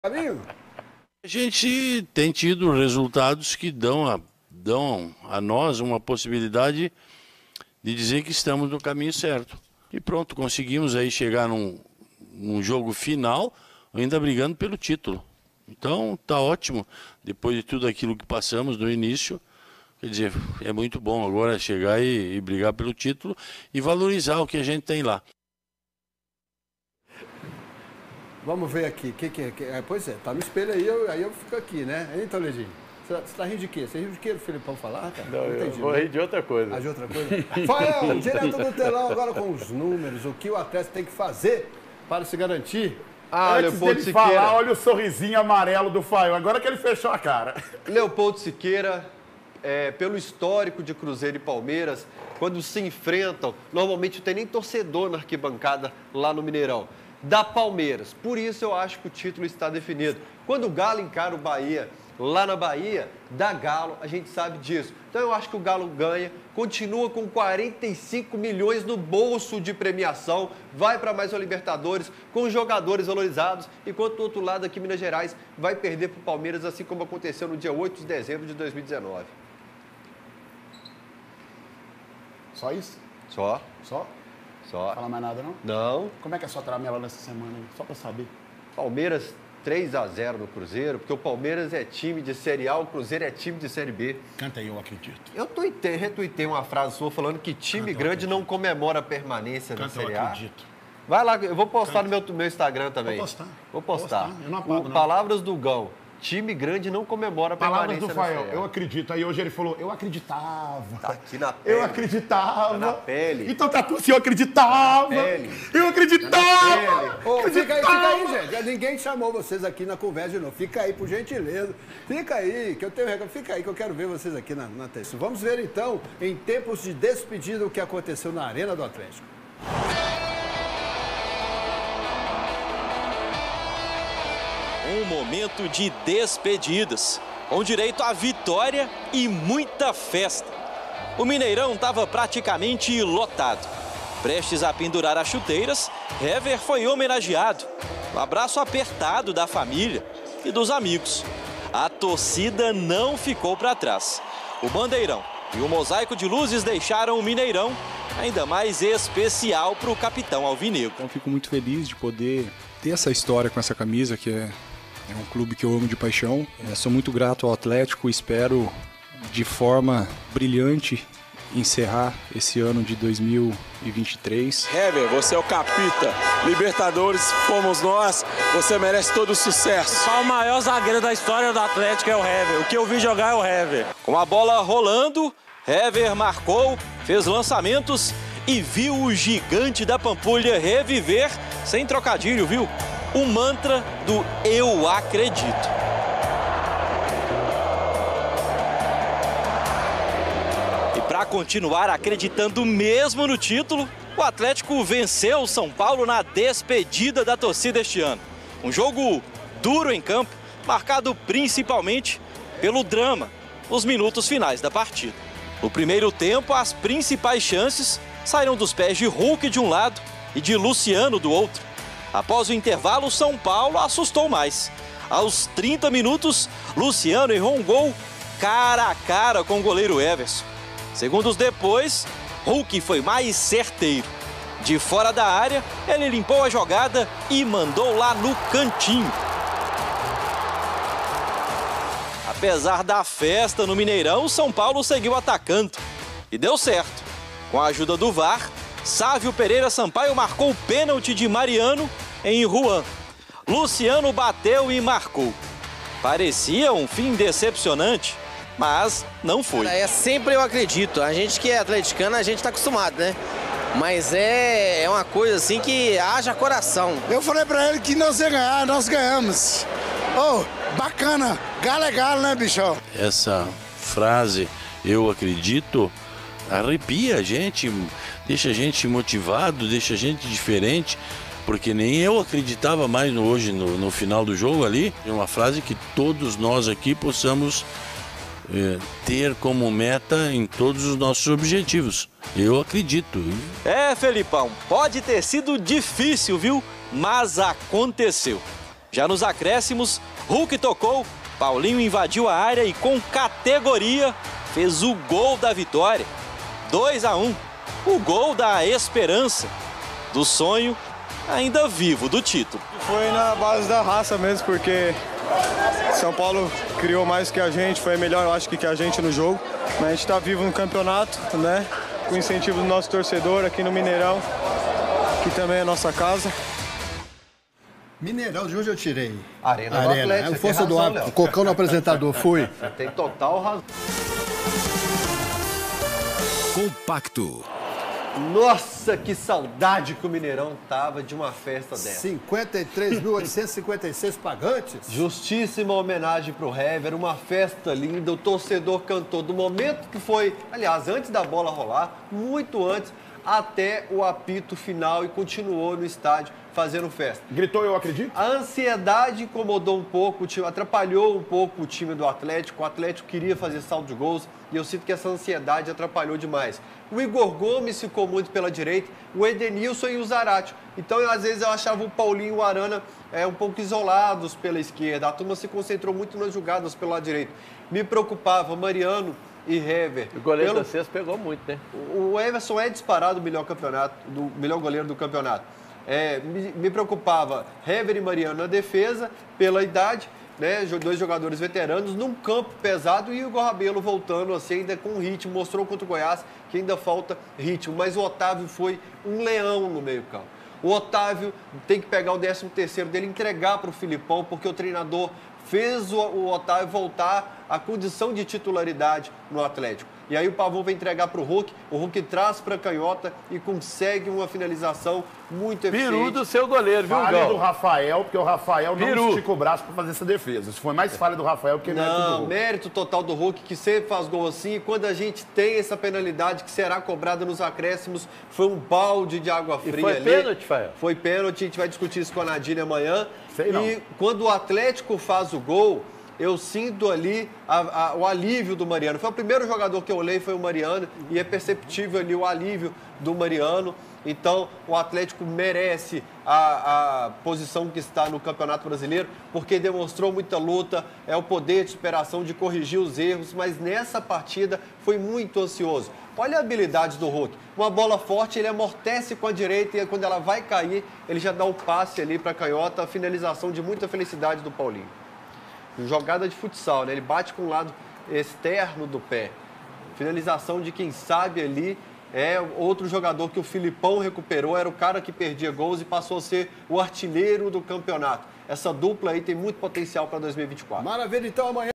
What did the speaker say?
Amigo? A gente tem tido resultados que dão a nós uma possibilidade de dizer que estamos no caminho certo. E pronto, conseguimos aí chegar num jogo final, ainda brigando pelo título. Então, tá ótimo. Depois de tudo aquilo que passamos no início, quer dizer, é muito bom agora chegar e brigar pelo título e valorizar o que a gente tem lá. Vamos ver aqui. Pois é, tá no espelho aí eu fico aqui, né? Hein, Toledinho? Você tá rindo de quê? Você riu de quê do Filipão falar, cara? Não, eu vou rir de outra coisa. Ah, de outra coisa? Fael, direto do telão agora com os números. O que o Atlético tem que fazer para se garantir? Antes dele falar, olha o sorrisinho amarelo do Fael. Agora que ele fechou a cara. Leopoldo Siqueira, pelo histórico de Cruzeiro e Palmeiras, quando se enfrentam, normalmente não tem nem torcedor na arquibancada lá no Mineirão. Da Palmeiras. Por isso eu acho que o título está definido. Quando o Galo encara o Bahia, lá na Bahia, dá Galo, a gente sabe disso. Então eu acho que o Galo ganha, continua com 45 milhões no bolso de premiação, vai para mais uma Libertadores, com jogadores valorizados, enquanto do outro lado aqui, Minas Gerais, vai perder para o Palmeiras, assim como aconteceu no dia 8 de dezembro de 2019. Só isso? Só. Só? Só. Não fala mais nada, não? Não. Como é que é a sua tramela nessa semana aí? Só pra saber. Palmeiras 3-0 no Cruzeiro, porque o Palmeiras é time de Série A, o Cruzeiro é time de Série B. Canta aí, eu acredito. Eu retuitei uma frase sua falando que time grande não comemora a permanência na Série A. Eu acredito. Vai lá, eu vou postar no meu Instagram também. Vou postar. Eu não apago, não. Palavras do Gão. Time grande não comemora a Palavras permanência do na Fael, Série A. eu acredito. Aí hoje ele falou, eu acreditava. Tá aqui na pele. Eu acreditava. Tá na pele. Então tá tudo assim, eu acreditava. Tá na pele. Eu acreditava. Ô, fica aí, gente. Ninguém chamou vocês aqui na conversa de novo. Fica aí, por gentileza. Fica aí, que eu tenho recado. Fica aí, que eu quero ver vocês aqui na terça. Vamos ver, então, em tempos de despedida, o que aconteceu na Arena do Atlético. Um momento de despedidas, com direito à vitória e muita festa. O Mineirão estava praticamente lotado. Prestes a pendurar as chuteiras, Hever foi homenageado. Um abraço apertado da família e dos amigos. A torcida não ficou para trás. O bandeirão e o mosaico de luzes deixaram o Mineirão ainda mais especial para o capitão alvinegro. Então, fico muito feliz de poder ter essa história com essa camisa, que é um clube que eu amo de paixão. Sou muito grato ao Atlético, espero de forma brilhante encerrar esse ano de 2023. Hever, você é o capita. Libertadores, fomos nós. Você merece todo o sucesso. O maior zagueiro da história do Atlético é o Hever. O que eu vi jogar é o Hever. Com a bola rolando, Hever marcou, fez lançamentos e viu o gigante da Pampulha reviver, sem trocadilho, viu? O mantra do eu acredito. E para continuar acreditando mesmo no título, o Atlético venceu o São Paulo na despedida da torcida este ano. Um jogo duro em campo, marcado principalmente pelo drama nos minutos finais da partida. No primeiro tempo, as principais chances saíram dos pés de Hulk de um lado e de Luciano do outro. Após o intervalo, o São Paulo assustou mais. Aos 30 minutos, Luciano errou um gol cara a cara com o goleiro Everson. Segundos depois, Hulk foi mais certeiro. De fora da área, ele limpou a jogada e mandou lá no cantinho. Apesar da festa no Mineirão, o São Paulo seguiu atacando. E deu certo. Com a ajuda do VAR, Sávio Pereira Sampaio marcou o pênalti de Mariano em Juan. Luciano bateu e marcou. Parecia um fim decepcionante, mas não foi. Sempre eu acredito. A gente que é atleticano, a gente tá acostumado, né? Mas é uma coisa assim que haja coração. Eu falei pra ele que nós ia ganhar, nós ganhamos. Oh, bacana. Galo é galo, né, bicho? Essa frase, eu acredito, arrepia a gente, deixa a gente motivado, deixa a gente diferente, porque nem eu acreditava mais hoje no final do jogo ali. É uma frase que todos nós aqui possamos ter como meta em todos os nossos objetivos. Eu acredito. Felipão, pode ter sido difícil, viu? Mas aconteceu. Já nos acréscimos, Hulk tocou, Paulinho invadiu a área e com categoria fez o gol da vitória. 2-1, o gol da esperança, do sonho ainda vivo do título. Foi na base da raça mesmo, porque São Paulo criou mais que a gente, foi melhor, eu acho, que a gente no jogo. Mas a gente está vivo no campeonato, né? Com o incentivo do nosso torcedor aqui no Mineirão, que também é nossa casa. Mineirão, de onde eu tirei? Arena do Atlético. É força do hábito. Cocão no apresentador, fui. Você tem total razão. Compacto. Nossa, que saudade que o Mineirão tava de uma festa dessa. 53.856 pagantes. Justíssima homenagem pro Hever, uma festa linda, o torcedor cantou do momento que foi, aliás, antes da bola rolar, muito antes, até o apito final e continuou no estádio fazendo festa. Gritou, eu acredito? A ansiedade incomodou um pouco o time, atrapalhou um pouco o time do Atlético. O Atlético queria fazer saldo de gols e eu sinto que essa ansiedade atrapalhou demais. O Igor Gomes ficou muito pela direita, o Edenilson e o Zarate. Então, às vezes, eu achava o Paulinho e o Arana um pouco isolados pela esquerda. A turma se concentrou muito nas jogadas pelo lado direito. Me preocupava Mariano e Hever. O goleiro da Cesta pegou muito, né? O Everson é disparado o melhor goleiro do campeonato. Me preocupava Hever e Mariano na defesa, pela idade, né? Dois jogadores veteranos, num campo pesado, e o Igor Rabelo voltando assim, ainda com ritmo, mostrou contra o Goiás que ainda falta ritmo, mas o Otávio foi um leão no meio-campo. O Otávio tem que pegar o 13º dele, entregar para o Filipão, porque o treinador fez o Otávio voltar à condição de titularidade no Atlético. E aí o Pavão vai entregar para o Hulk traz para a canhota e consegue uma finalização muito eficiente. Peru do seu goleiro, viu, Falha Gal? do Rafael, porque o Rafael não estica o braço para fazer essa defesa. Isso foi mais falha do Rafael que mérito do Hulk. Mérito total do Hulk, que sempre faz gol assim. E quando a gente tem essa penalidade que será cobrada nos acréscimos, foi um balde de água fria ali. Foi pênalti, Fael? Foi pênalti, a gente vai discutir isso com a Nadine amanhã. Sei não. E quando o Atlético faz o gol, eu sinto ali o alívio do Mariano. Foi o primeiro jogador que eu olhei, foi o Mariano, e é perceptível ali o alívio do Mariano. Então, o Atlético merece a posição que está no Campeonato Brasileiro, porque demonstrou muita luta, o poder de superação, de corrigir os erros, mas nessa partida foi muito ansioso. Olha a habilidade do Hulk. Uma bola forte, ele amortece com a direita e quando ela vai cair, ele já dá o passe ali para a canhota, a finalização de muita felicidade do Paulinho. Jogada de futsal, né? Ele bate com o lado externo do pé. Finalização de quem sabe ali. Outro jogador que o Filipão recuperou, era o cara que perdia gols e passou a ser o artilheiro do campeonato. Essa dupla aí tem muito potencial para 2024. Maravilha, então amanhã.